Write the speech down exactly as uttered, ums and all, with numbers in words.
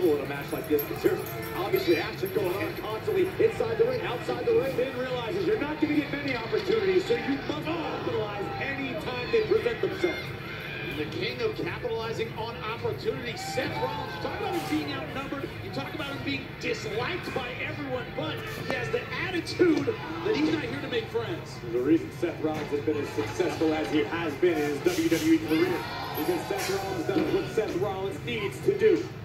comfortable in a match like this, because there's obviously action going on constantly inside the ring, outside the ring. Finn realizes you're not going to get many opportunities, so you must capitalize any time they present themselves. The king of capitalizing on opportunities, Seth Rollins. Talk about him being outnumbered. You talk about him being disliked by everyone, but he has the attitude that he's not here to make friends. The reason Seth Rollins has been as successful as he has been in his W W E career, because Seth Rollins does what Seth Rollins needs to do.